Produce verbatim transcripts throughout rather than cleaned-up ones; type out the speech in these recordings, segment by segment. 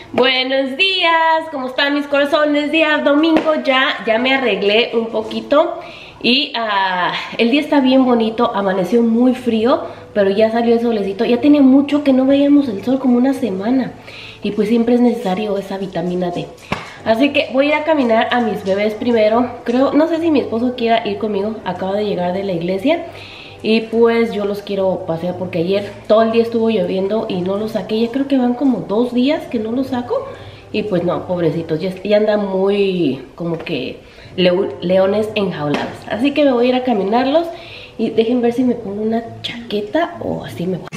Buenos días, ¿cómo están mis corazones? Día domingo, ya, ya me arreglé un poquito y uh, el día está bien bonito, amaneció muy frío, pero ya salió el solecito. Ya tenía mucho que no veíamos el sol, como una semana, y pues siempre es necesario esa vitamina D. Así que voy a ir a caminar a mis bebés primero. Creo, no sé si mi esposo quiera ir conmigo, acaba de llegar de la iglesia. Y pues yo los quiero pasear porque ayer todo el día estuvo lloviendo y no los saqué. Ya creo que van como dos días que no los saco. Y pues no, pobrecitos, ya, ya andan muy como que leo, leones enjaulados. Así que me voy a ir a caminarlos y dejen ver si me pongo una chaqueta o así me voy.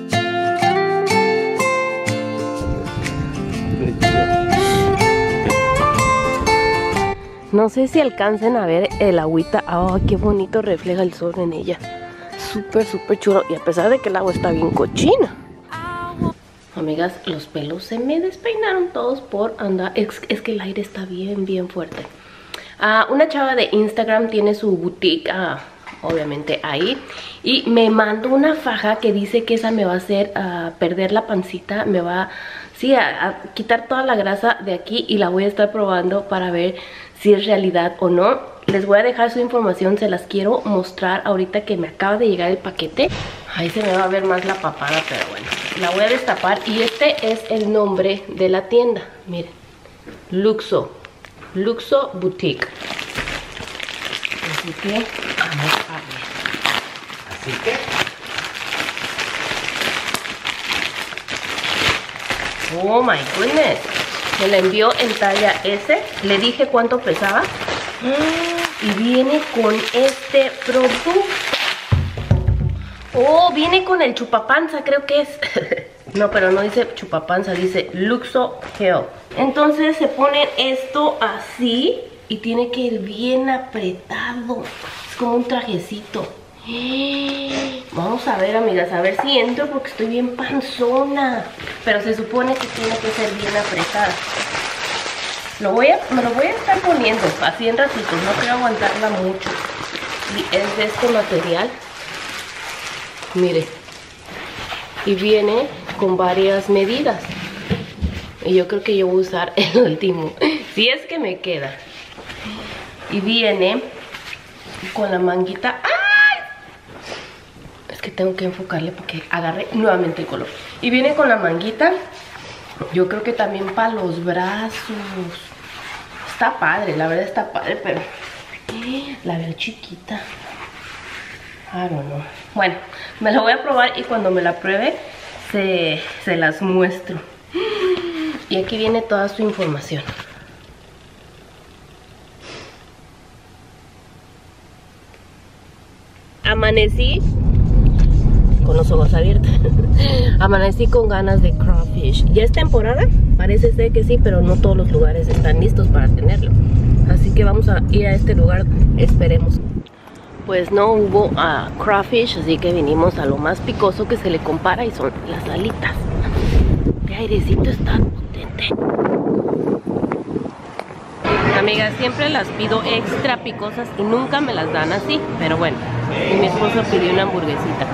No sé si alcancen a ver el agüita. Oh, qué bonito refleja el sol en ella. Súper, súper chulo. Y a pesar de que el agua está bien cochina. Amigas, los pelos se me despeinaron todos por andar. Es, es que el aire está bien, bien fuerte. Uh, una chava de Instagram tiene su boutique, uh, obviamente ahí. Y me mandó una faja que dice que esa me va a hacer uh, perder la pancita. Me va sí, a, a quitar toda la grasa de aquí. Y la voy a estar probando para ver si es realidad o no. Les voy a dejar su información, se las quiero mostrar ahorita que me acaba de llegar el paquete. Ahí se me va a ver más la papada, pero bueno, la voy a destapar. Y este es el nombre de la tienda, miren, Luxo, Luxo Boutique. Así que vamos a ver. Así que oh my goodness, me la envió en talla S. Le dije cuánto pesaba. Y viene con este producto. Oh, viene con el chupapanza, creo que es. No, pero no dice chupapanza, dice Luxo Gel. Entonces se pone esto así y tiene que ir bien apretado. Es como un trajecito. Vamos a ver, amigas, a ver si entro porque estoy bien panzona. Pero se supone que tiene que ser bien apretada. Lo voy a, me lo voy a estar poniendo así en ratitos, no quiero aguantarla mucho. Y es de este material. Mire. Y viene con varias medidas. Y yo creo que yo voy a usar el último. Si es que me queda. Y viene con la manguita. ¡Ay! Es que tengo que enfocarle para que agarre nuevamente el color. Y viene con la manguita. Yo creo que también para los brazos. Está padre, la verdad está padre, pero la veo chiquita. I don't know. Bueno, me la voy a probar y cuando me la pruebe se, se las muestro. Y aquí viene toda su información. Amanecí con los ojos abiertos. Amanecí con ganas de crawfish. ¿Ya es temporada? Parece ser que sí, pero no todos los lugares están listos para tenerlo. Así que vamos a ir a este lugar, esperemos. Pues no hubo uh, crawfish, así que vinimos a lo más picoso que se le compara y son las alitas. El airecito está potente. Amigas, siempre las pido extra picosas y nunca me las dan así, pero bueno. Y mi esposo pidió una hamburguesita.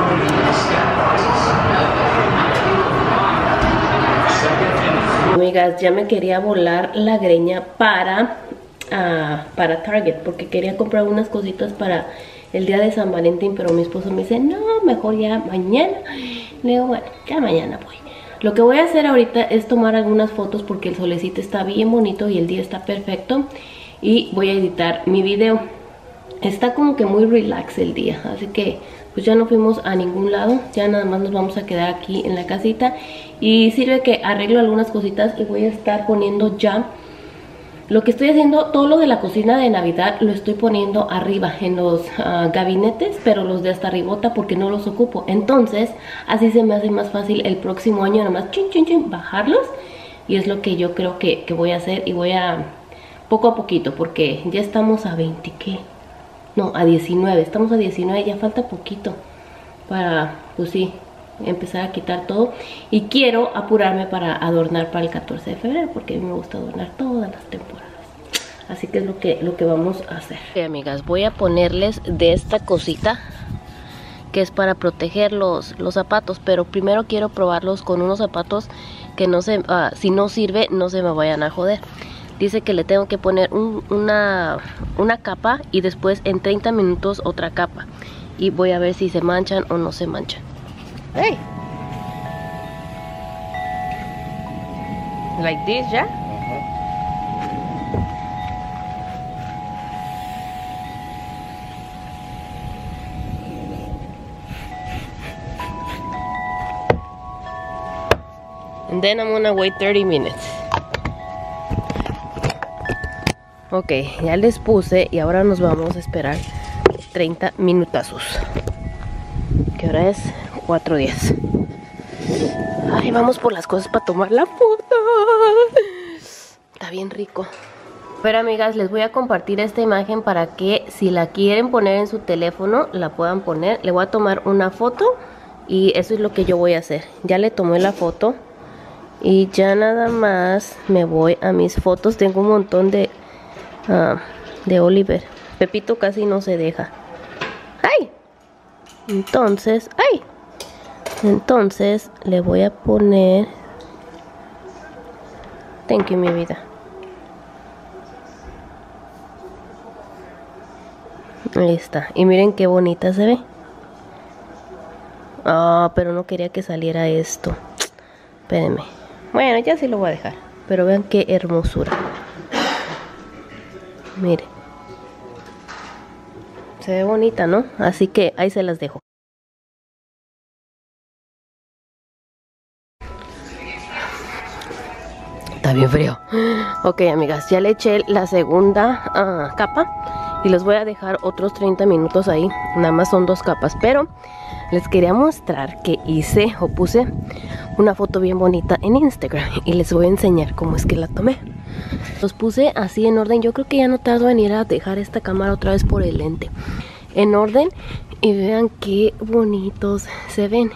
Amigas, ya me quería volar la greña para, uh, para Target, porque quería comprar unas cositas para el día de San Valentín, pero mi esposo me dice, no, mejor ya mañana. Le digo, bueno, ya mañana voy. Lo que voy a hacer ahorita es tomar algunas fotos porque el solecito está bien bonito y el día está perfecto. Y voy a editar mi video. Está como que muy relax el día, así que pues ya no fuimos a ningún lado. Ya nada más nos vamos a quedar aquí en la casita. Y sirve que arreglo algunas cositas y voy a estar poniendo ya lo que estoy haciendo. Todo lo de la cocina de Navidad lo estoy poniendo arriba en los uh, gabinetes, pero los de hasta arribota porque no los ocupo. Entonces así se me hace más fácil el próximo año nada más chin, chin, chin, bajarlos. Y es lo que yo creo que, que voy a hacer. Y voy a poco a poquito porque ya estamos a veinte, ¿qué? No, a diecinueve, estamos a diecinueve, ya falta poquito para, pues sí, empezar a quitar todo. Y quiero apurarme para adornar para el catorce de febrero, porque a mí me gusta adornar todas las temporadas. Así que es lo que, lo que vamos a hacer. Ok, amigas, voy a ponerles de esta cosita que es para proteger los, los zapatos, pero primero quiero probarlos con unos zapatos que no se, uh, si no sirve, no se me vayan a joder. Dice que le tengo que poner un, una, una capa y después en treinta minutos otra capa. Y voy a ver si se manchan o no se manchan. Hey. Like this, ¿ya? And then I'm gonna wait thirty minutes. Ok, ya les puse y ahora nos vamos a esperar treinta minutazos. ¿Qué hora es? cuatro diez. Ay, vamos por las cosas para tomar la foto. Está bien rico. Pero amigas, les voy a compartir esta imagen para que si la quieren poner en su teléfono, la puedan poner. Le voy a tomar una foto y eso es lo que yo voy a hacer. Ya le tomé la foto y ya nada más me voy a mis fotos. Tengo un montón de... Uh, de Oliver. Pepito casi no se deja. ¡Ay! Entonces, ¡ay! Entonces le voy a poner... Thank you, mi vida. Ahí está. Y miren qué bonita se ve. Ah, oh, pero no quería que saliera esto. Espérenme. Bueno, ya sí lo voy a dejar. Pero vean qué hermosura. Mire, se ve bonita, ¿no? Así que ahí se las dejo. Está bien frío. Ok, amigas, ya le eché la segunda uh, capa y les voy a dejar otros treinta minutos ahí. Nada más son dos capas, pero les quería mostrar que hice o puse una foto bien bonita en Instagram y les voy a enseñar cómo es que la tomé. Los puse así en orden. Yo creo que ya no tardo en ir a dejar esta cámara otra vez por el lente. En orden. Y vean qué bonitos se ven.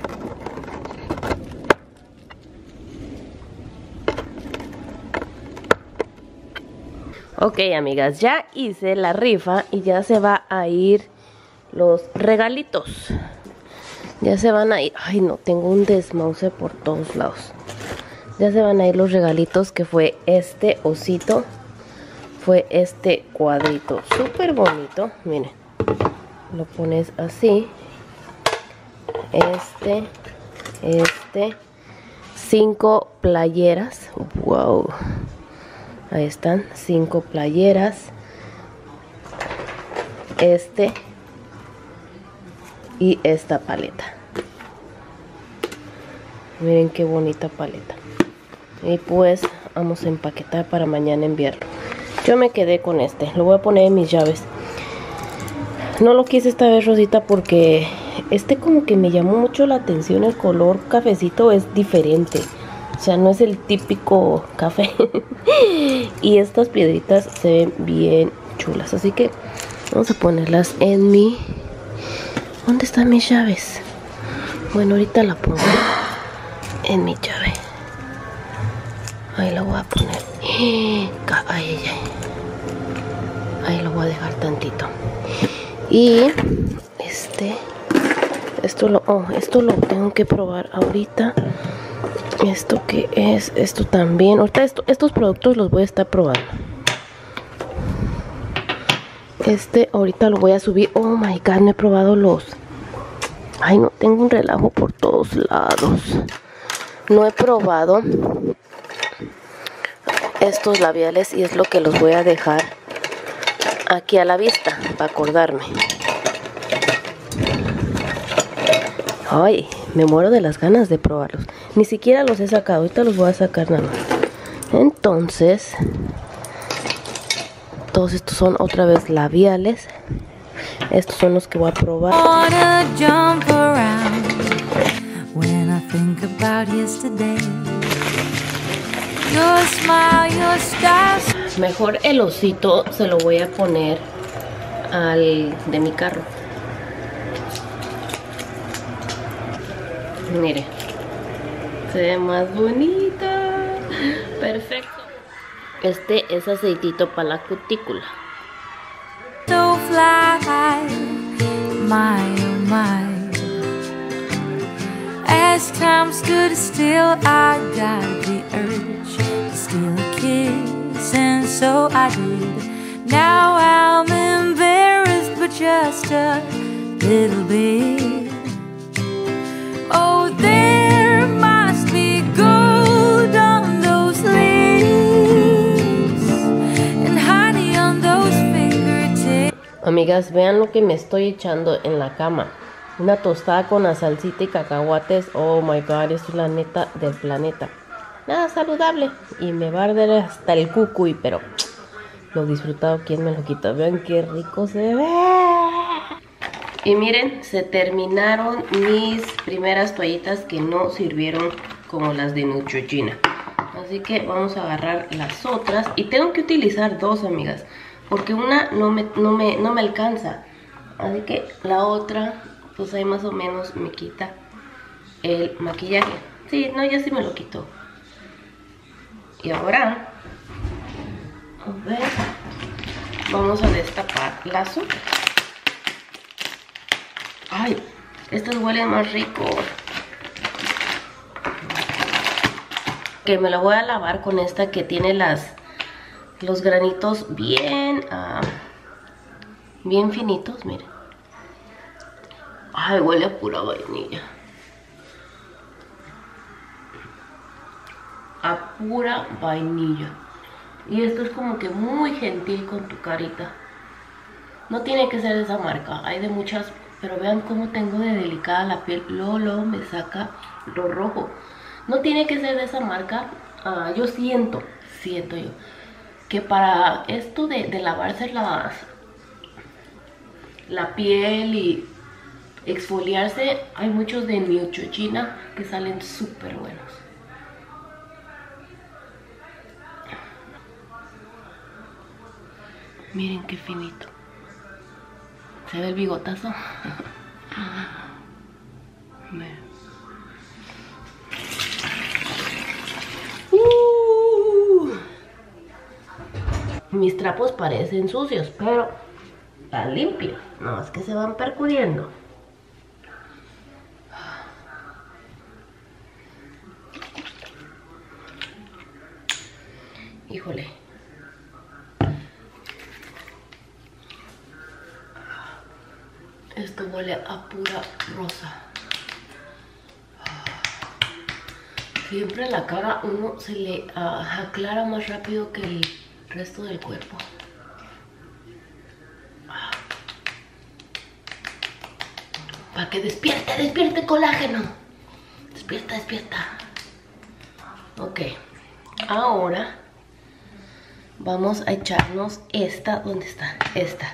Ok, amigas, ya hice la rifa y ya se va a ir los regalitos. Ya se van a ir. Ay, no, tengo un desmouse por todos lados. Ya se van a ir los regalitos, que fue este osito. Fue este cuadrito súper bonito. Miren. Lo pones así. Este. Este. Cinco playeras. Wow. Ahí están. Cinco playeras. Este. Y esta paleta. Miren qué bonita paleta. Y pues vamos a empaquetar para mañana enviarlo. Yo me quedé con este. Lo voy a poner en mis llaves. No lo quise esta vez, Rosita, porque este como que me llamó mucho la atención. El color cafecito es diferente. O sea, no es el típico café. Y estas piedritas se ven bien chulas. Así que vamos a ponerlas en mi... ¿Dónde están mis llaves? Bueno, ahorita la pongo en mi llave. Ahí la voy a poner. Ay, ay, ay. Ahí lo voy a dejar tantito. Y este, esto lo, oh, esto lo tengo que probar ahorita. Esto que es, esto también. Ahorita esto, estos productos los voy a estar probando. Este ahorita lo voy a subir. Oh my god, no he probado los. Ay, no, tengo un relajo por todos lados. No he probado estos labiales y es lo que los voy a dejar aquí a la vista para acordarme. Ay, me muero de las ganas de probarlos. Ni siquiera los he sacado, ahorita los voy a sacar nada más. Entonces, todos estos son otra vez labiales. Estos son los que voy a probar. Mejor el osito se lo voy a poner al de mi carro. Mire, se ve más bonita. Perfecto. Este es aceitito para la cutícula. So fly, my, oh my. As wish time stood still. I got the urge to steal a kiss, and so I did. Now I'm embarrassed, but just a little bit. Oh, there must be gold on those lips and honey on those fingertips. Amigas, vean lo que me estoy echando en la cama. Una tostada con la salsita y cacahuates. Oh my god, esto es la neta del planeta. Nada saludable. Y me va a arder hasta el cucuy, pero lo disfrutado, ¿quién me lo quita? Vean qué rico se ve. Y miren, se terminaron mis primeras toallitas que no sirvieron como las de Neutrogena. Así que vamos a agarrar las otras. Y tengo que utilizar dos, amigas, porque una no me, no me, no me alcanza. Así que la otra, pues ahí más o menos me quita el maquillaje. Sí, no, ya sí me lo quitó. Y ahora, a ver, vamos a destapar las otras. Ay, estas huelen más rico. Que me la voy a lavar con esta que tiene las los granitos bien uh, bien finitos, miren. Ay, huele a pura vainilla. A pura vainilla. Y esto es como que muy gentil con tu carita. No tiene que ser de esa marca, hay de muchas. Pero vean cómo tengo de delicada la piel. Luego, luego me saca lo rojo. No tiene que ser de esa marca. Uh, yo siento, siento yo, que para esto de, de lavarse las, la piel y exfoliarse, hay muchos de Neutrogena que salen súper buenos. Miren qué finito. ¿Se ve el bigotazo? uh. Mis trapos parecen sucios, pero están limpios. No, es que se van percutiendo. Híjole. Esto huele a pura rosa. Siempre la cara uno se le uh, aclara más rápido que el resto del cuerpo. Para que despierte, despierte colágeno. Despierta, despierta. Ok. Ahora vamos a echarnos esta. ¿Dónde está? Esta.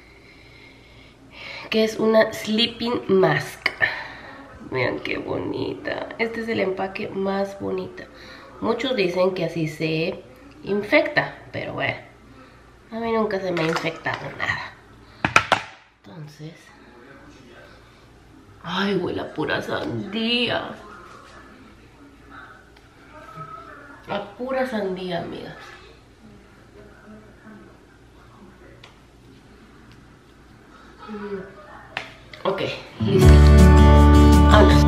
Que es una Sleeping Mask. Vean qué bonita. Este es el empaque más bonito. Muchos dicen que así se infecta, pero bueno, a mí nunca se me ha infectado nada. Entonces, ay, huele a pura sandía. A pura sandía, amigas. Ok, listo. Vámonos.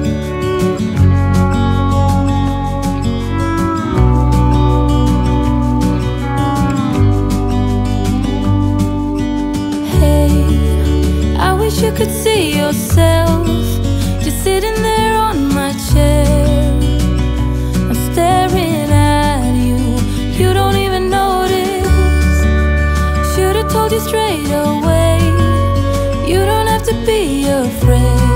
Hey, I wish you could see yourself just sitting there on my chair. I'm staring at you, you don't even notice. Should've told you straight away, you don't have to be afraid.